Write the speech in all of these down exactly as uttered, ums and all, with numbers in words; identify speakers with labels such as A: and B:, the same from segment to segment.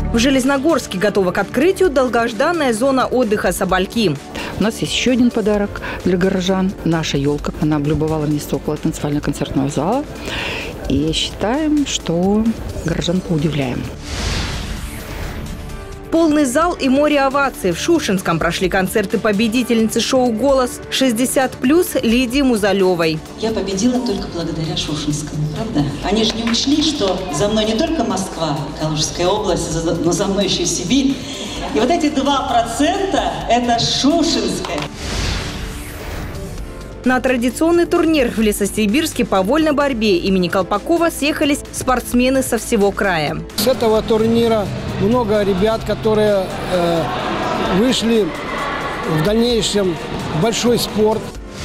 A: В Железногорске готова к открытию долгожданная зона отдыха «Собольки».
B: У нас есть еще один подарок для горожан. Наша елка. Она облюбовала место около танцевально-концертного зала. И считаем, что горожан поудивляем.
A: Полный зал и море оваций. В Шушенском прошли концерты победительницы шоу «Голос» шестьдесят плюс Лидии Музалевой.
C: Я победила только благодаря Шушенскому, правда? Они же не учли, что за мной не только Москва, Калужская область, но за мной еще и Сибирь. И вот эти два процента – это Шушенская.
A: На традиционный турнир в Лесосибирске по вольной борьбе имени Колпакова съехались спортсмены со всего края.
D: С этого турнира много ребят, которые э, вышли в дальнейшем в большой спорт.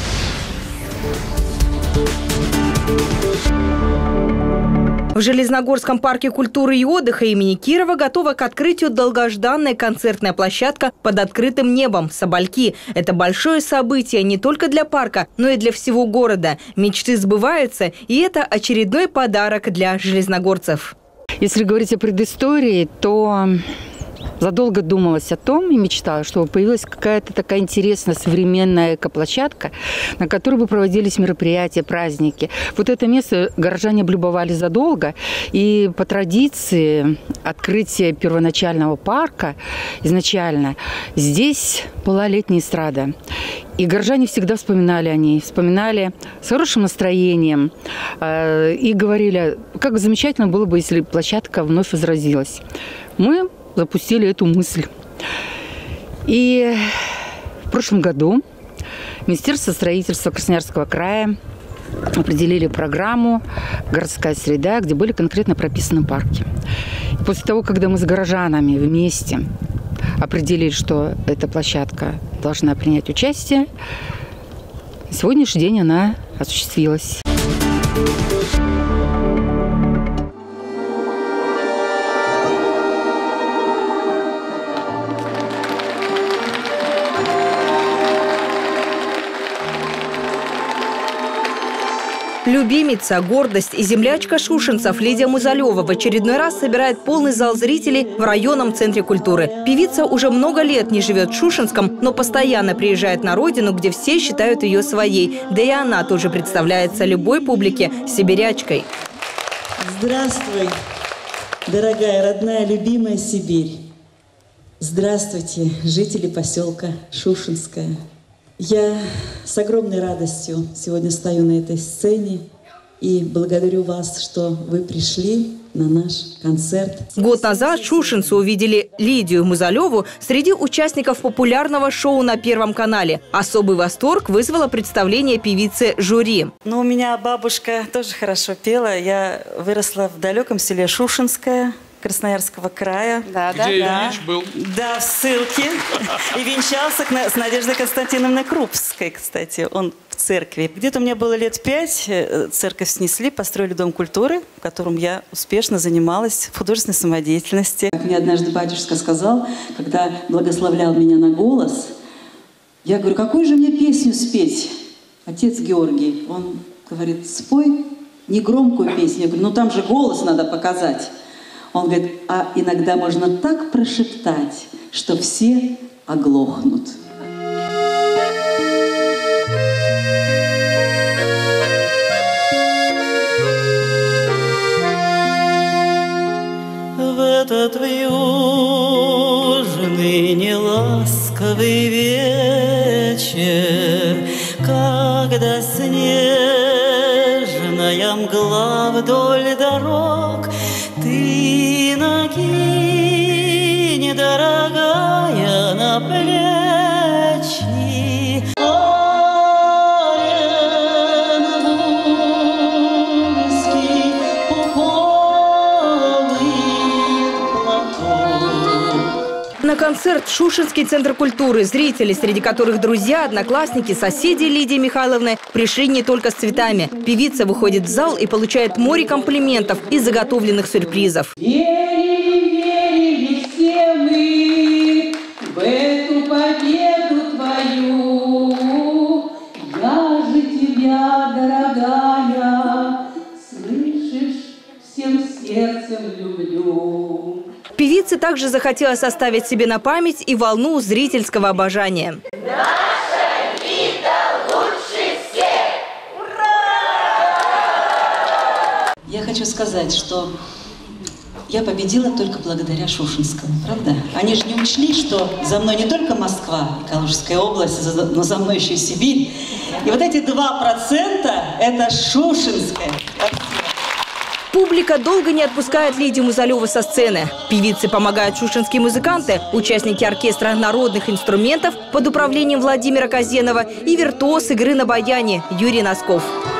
A: В Железногорском парке культуры и отдыха имени Кирова готова к открытию долгожданная концертная площадка под открытым небом «Собольки». Это большое событие не только для парка, но и для всего города. Мечты сбываются, и это очередной подарок для железногорцев.
B: Если говорить о предыстории, то задолго думалось о том и мечтала, чтобы появилась какая-то такая интересная современная экоплощадка, на которой бы проводились мероприятия, праздники. Вот это место горожане облюбовали задолго. И по традиции открытия первоначального парка изначально здесь была летняя эстрада. И горожане всегда вспоминали о ней, вспоминали с хорошим настроением э, и говорили, как замечательно было бы, если площадка вновь возродилась. Мы запустили эту мысль. И в прошлом году Министерство строительства Красноярского края определили программу «Городская среда», где были конкретно прописаны парки. И после того, когда мы с горожанами вместе определили, что эта площадка должна принять участие, на сегодняшний день она осуществилась.
A: Любимица, гордость и землячка шушенцев Лидия Музалева в очередной раз собирает полный зал зрителей в районном центре культуры. Певица уже много лет не живет в Шушенском, но постоянно приезжает на родину, где все считают ее своей. Да и она тоже представляется любой публике сибирячкой.
C: Здравствуй, дорогая, родная, любимая Сибирь. Здравствуйте, жители поселка Шушенское. Я с огромной радостью сегодня стою на этой сцене и благодарю вас, что вы пришли на наш концерт.
A: Год назад шушенцы увидели Лидию Музалеву среди участников популярного шоу на Первом канале. Особый восторг вызвало представление певицы жюри.
C: Ну, у меня бабушка тоже хорошо пела. Я выросла в далеком селе Шушенское Красноярского края.
E: Да, да,
F: Где
E: да.
F: Ильич был?
C: Да, в ссылке. И венчался с Надеждой Константиновной Крупской, кстати. Он в церкви. Где-то мне было лет пять. Церковь снесли, построили дом культуры, в котором я успешно занималась в художественной самодеятельности. Как мне однажды батюшка сказал, когда благословлял меня на голос, я говорю, какую же мне песню спеть? Отец Георгий, он говорит, спой негромкую песню. Я говорю, ну там же голос надо показать. Он говорит, а иногда можно так прошептать, что все оглохнут. В этот южный неласковый вечер, когда снежная мгла вдоль дорог, ты накинь, дорогая, на плечи оренбургский пуховый платок.
A: На концерт в Шушенский центр культуры зрители, среди которых друзья, одноклассники, соседи Лидии Михайловны, пришли не только с цветами. Певица выходит в зал и получает море комплиментов и заготовленных сюрпризов.
G: Верили, верили все мы в эту победу твою. Я же тебя, дорогая, слышишь, всем сердцем люблю.
A: Певицы также захотелось оставить себе на память и волну зрительского обожания.
E: Наша Вита лучше всех! Ура!
C: Я хочу сказать, что я победила только благодаря Шушенскому, правда? Они же не учли, что за мной не только Москва и Калужская область, но за мной еще и Сибирь. И вот эти два процента – это Шушенская.
A: Публика долго не отпускает Лидию Музалеву со сцены. Певице помогают шушенские музыканты, участники оркестра народных инструментов под управлением Владимира Казенова и виртуоз игры на баяне Юрий Носков.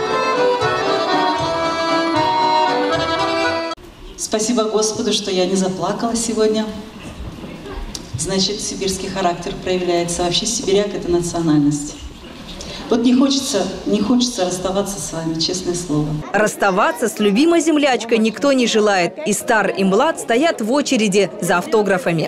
C: Спасибо Господу, что я не заплакала сегодня. Значит, сибирский характер проявляется. Вообще сибиряк – это национальность. Вот не хочется, не хочется расставаться с вами, честное слово.
A: Расставаться с любимой землячкой никто не желает. И стар, и млад стоят в очереди за автографами.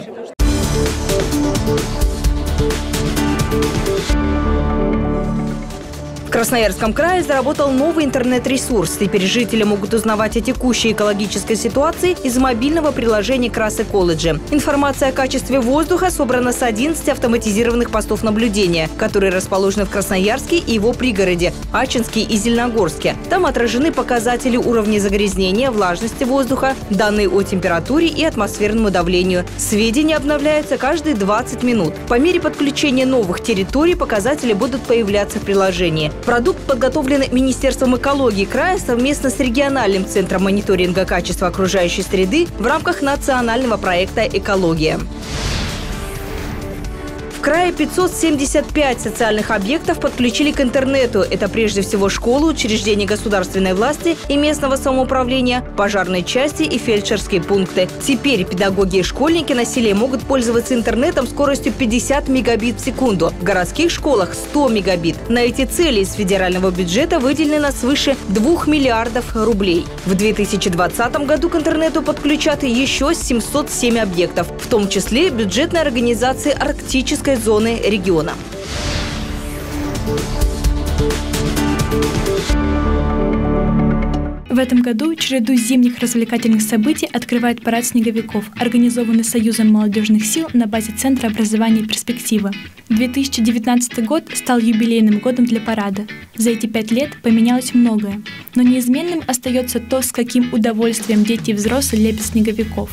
A: В Красноярском крае заработал новый интернет-ресурс. Теперь жители могут узнавать о текущей экологической ситуации из мобильного приложения «Крас Эколоджи». Информация о качестве воздуха собрана с одиннадцати автоматизированных постов наблюдения, которые расположены в Красноярске и его пригороде – Ачинске и Зеленогорске. Там отражены показатели уровня загрязнения, влажности воздуха, данные о температуре и атмосферному давлению. Сведения обновляются каждые двадцать минут. По мере подключения новых территорий показатели будут появляться в приложении. Продукт подготовлен Министерством экологии края совместно с региональным центром мониторинга качества окружающей среды в рамках национального проекта «Экология». В крае пятьсот семьдесят пять социальных объектов подключили к интернету. Это прежде всего школы, учреждения государственной власти и местного самоуправления, пожарные части и фельдшерские пункты. Теперь педагоги и школьники на селе могут пользоваться интернетом скоростью пятьдесят мегабит в секунду. В городских школах сто мегабит. На эти цели из федерального бюджета выделено свыше двух миллиардов рублей. В две тысячи двадцатом году к интернету подключат еще семьсот семь объектов, в том числе бюджетные организации арктической зоны региона.
F: В этом году череду зимних развлекательных событий открывает парад снеговиков, организованный Союзом молодежных сил на базе Центра образования «Перспектива». две тысячи девятнадцатый год стал юбилейным годом для парада. За эти пять лет поменялось многое. Но неизменным остается то, с каким удовольствием дети и взрослые лепят снеговиков.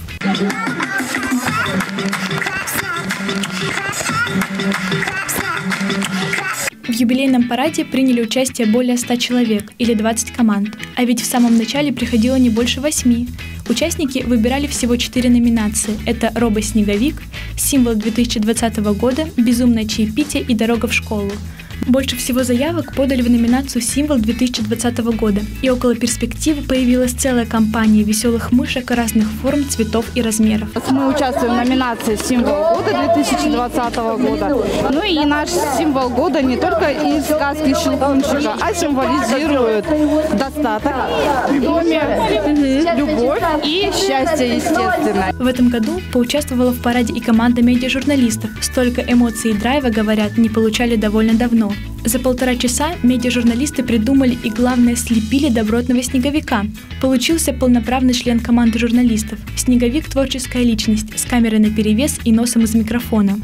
F: В юбилейном параде приняли участие более ста человек или двадцать команд. А ведь в самом начале приходило не больше восьми. Участники выбирали всего четыре номинации. Это «Робо-снеговик», «Символ две тысячи двадцатого года», «Безумное чаепитие» и «Дорога в школу». Больше всего заявок подали в номинацию «Символ две тысячи двадцатого года». И около «Перспективы» появилась целая компания веселых мышек разных форм, цветов и размеров.
H: Мы участвуем в номинации «Символ года» две тысячи двадцатого года. Ну и наш символ года не только из сказки «Щелкунчика», а символизирует достаток в доме, любовь и счастье, естественно.
F: В этом году поучаствовала в параде и команда медиажурналистов. Столько эмоций и драйва, говорят, не получали довольно давно. За полтора часа медиажурналисты придумали и, главное, слепили добротного снеговика. Получился полноправный член команды журналистов. Снеговик – творческая личность, с камерой наперевес и носом из микрофона.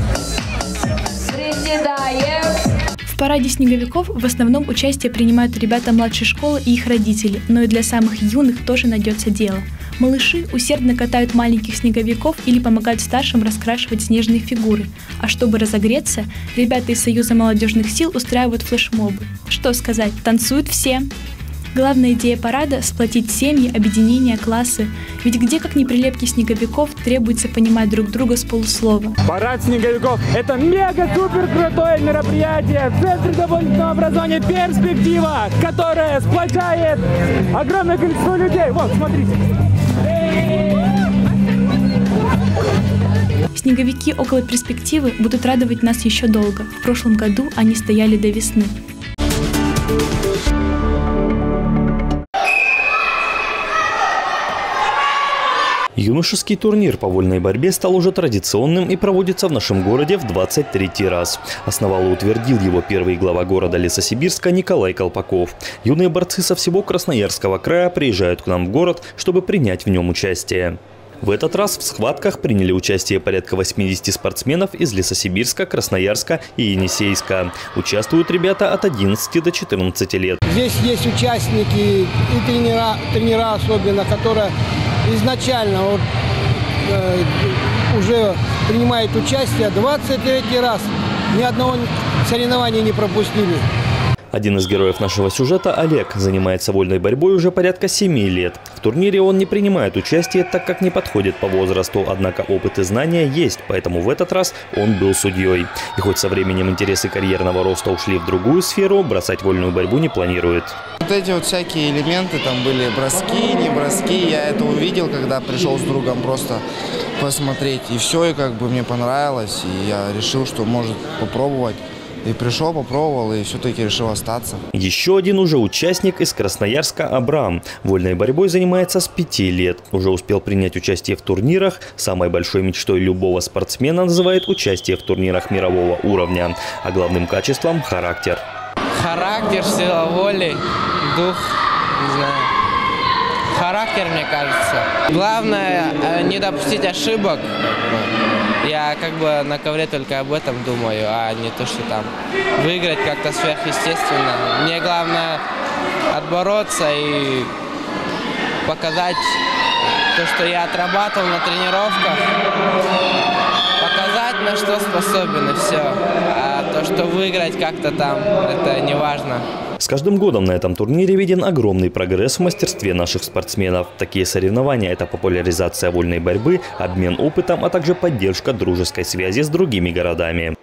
F: В параде снеговиков в основном участие принимают ребята младшей школы и их родители, но и для самых юных тоже найдется дело. Малыши усердно катают маленьких снеговиков или помогают старшим раскрашивать снежные фигуры. А чтобы разогреться, ребята из Союза молодежных сил устраивают флешмобы. Что сказать, танцуют все. Главная идея парада – сплотить семьи, объединения, классы. Ведь где, как ни прилепки снеговиков, требуется понимать друг друга с полуслова.
I: Парад снеговиков – это мега-супер крутое мероприятие в Центре дополнительного образования «Перспектива», которое сплочает огромное количество людей. Вот, смотрите.
F: Снеговики около «Перспективы» будут радовать нас еще долго. В прошлом году они стояли до весны.
J: Юношеский турнир по вольной борьбе стал уже традиционным и проводится в нашем городе в двадцать третий раз. Основал и утвердил его первый глава города Лесосибирска Николай Колпаков. Юные борцы со всего Красноярского края приезжают к нам в город, чтобы принять в нем участие. В этот раз в схватках приняли участие порядка восьмидесяти спортсменов из Лесосибирска, Красноярска и Енисейска. Участвуют ребята от одиннадцати до четырнадцати лет.
D: Здесь есть участники и тренера, тренера особенно, которые изначально вот, э, уже принимают участие двадцать третий раз. Ни одного соревнования не пропустили.
J: Один из героев нашего сюжета, Олег, занимается вольной борьбой уже порядка семи лет. В турнире он не принимает участие, так как не подходит по возрасту, однако опыт и знания есть, поэтому в этот раз он был судьей. И хоть со временем интересы карьерного роста ушли в другую сферу, бросать вольную борьбу не планирует.
K: Вот эти вот всякие элементы, там были броски, не броски, я это увидел, когда пришел с другом просто посмотреть. И все, и как бы мне понравилось, и я решил, что может попробовать. И пришел, попробовал, и все-таки решил остаться.
J: Еще один уже участник из Красноярска – Абрам. Вольной борьбой занимается с пяти лет. Уже успел принять участие в турнирах. Самой большой мечтой любого спортсмена называет участие в турнирах мирового уровня. А главным качеством – характер.
L: Характер, сила воли, дух, не знаю. Характер, мне кажется. Главное – не допустить ошибок. Я как бы на ковре только об этом думаю, а не то, что там выиграть как-то сверхъестественно. Мне главное отбороться и показать то, что я отрабатывал на тренировках, показать, на что способен, и все. А то, что выиграть как-то там, это не важно.
J: С каждым годом на этом турнире виден огромный прогресс в мастерстве наших спортсменов. Такие соревнования – это популяризация вольной борьбы, обмен опытом, а также поддержка дружеской связи с другими городами.